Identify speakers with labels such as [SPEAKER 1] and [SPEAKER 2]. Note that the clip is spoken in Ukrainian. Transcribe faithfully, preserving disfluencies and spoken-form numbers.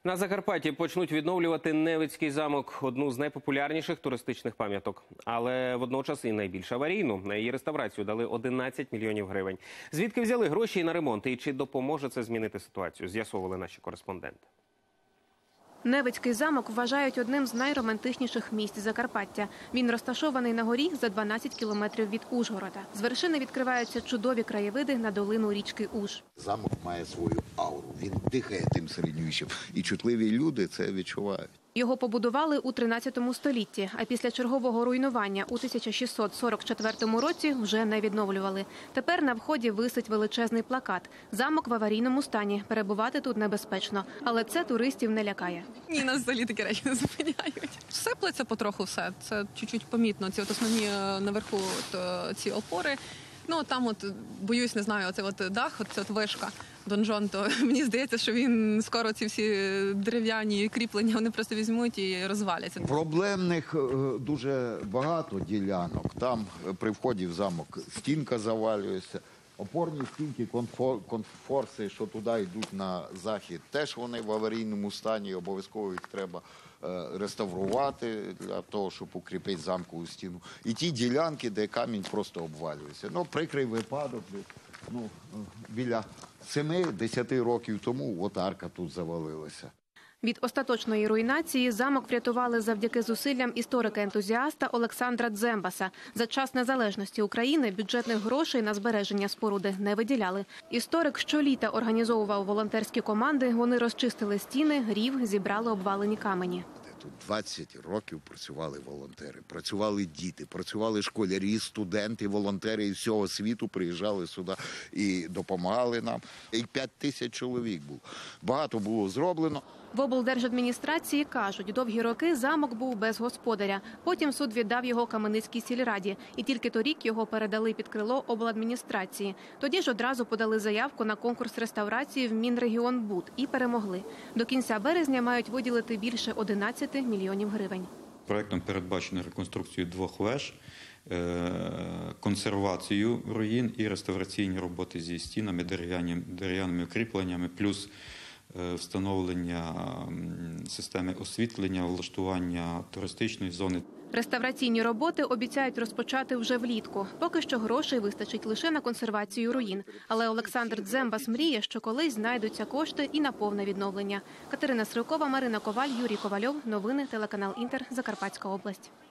[SPEAKER 1] На Закарпатті почнуть відновлювати Невицький замок – одну з найпопулярніших туристичних пам'яток. Але водночас і найбільш аварійну. На її реставрацію дали одинадцять мільйонів гривень. Звідки взяли гроші на ремонт і чи допоможе це змінити ситуацію, з'ясовували наші кореспонденти.
[SPEAKER 2] Невицький замок вважають одним з найромантичніших місць Закарпаття. Він розташований на горі за дванадцять кілометрів від Ужгорода. З вершини відкриваються чудові краєвиди на долину річки Уж.
[SPEAKER 3] Замок має свою ауру, він дихає тим середньовіччям. І чутливі люди це відчувають.
[SPEAKER 2] Його побудували у тринадцятому столітті, а після чергового руйнування у тисяча шістсот сорок четвертому році вже не відновлювали. Тепер на вході висить величезний плакат. Замок в аварійному стані, перебувати тут небезпечно. Але це туристів не лякає.
[SPEAKER 4] Ні, нас взагалі такі речі не зупиняють. Сиплеться потроху все, це чуть-чуть помітно. Ці от основні наверху от, ці опори. Ну, там от, боюсь, не знаю, оце от дах, оце от вишка, донжон, то мені здається, що він скоро ці всі дерев'яні кріплення, вони просто візьмуть і розваляться.
[SPEAKER 3] Проблемних дуже багато ділянок. Там при вході в замок стінка завалюється. Опорні стінки, конфорси, що туди йдуть на захід, теж вони в аварійному стані, обов'язково їх треба реставрувати для того, щоб укріпити замкову стіну. І ті ділянки, де камінь просто обвалюється. Ну, прикрий випадок, ну, біля семи-десяти років тому от арка тут завалилася.
[SPEAKER 2] Від остаточної руйнації замок врятували завдяки зусиллям історика-ентузіаста Олександра Дзембаса. За час незалежності України бюджетних грошей на збереження споруди не виділяли. Історик щоліта організовував волонтерські команди, вони розчистили стіни, рів, зібрали обвалені камені.
[SPEAKER 3] Тут двадцять років працювали волонтери, працювали діти, працювали школярі, студенти, волонтери із всього світу приїжджали сюди і допомагали нам. І п'ять тисяч чоловік було. Багато було зроблено.
[SPEAKER 2] В облдержадміністрації кажуть, довгі роки замок був без господаря. Потім суд віддав його Кам'янецькій сільраді. І тільки торік його передали під крило обладміністрації. Тоді ж одразу подали заявку на конкурс реставрації в Мінрегіонбуд і перемогли. До кінця березня мають виділити більше одинадцяти мільйонів гривень.
[SPEAKER 5] Проектом передбачено реконструкцію двох веж, консервацію руїн і реставраційні роботи зі стінами, дерев'яними укріпленнями, плюс встановлення системи освітлення, влаштування туристичної зони.
[SPEAKER 2] Реставраційні роботи обіцяють розпочати вже влітку. Поки що грошей вистачить лише на консервацію руїн. Але Олександр Дзембас мріє, що колись знайдуться кошти і на повне відновлення. Катерина Сривкова, Марина Коваль, Юрій Ковальов. Новини телеканал Інтер. Закарпатська область.